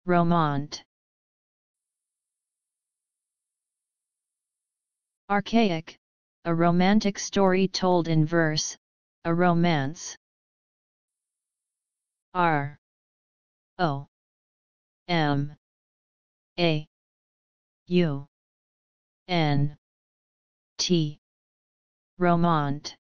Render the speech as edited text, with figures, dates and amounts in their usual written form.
romaunt. Archaic, a romantic story told in verse, a romance. R O M A U N T, romaunt.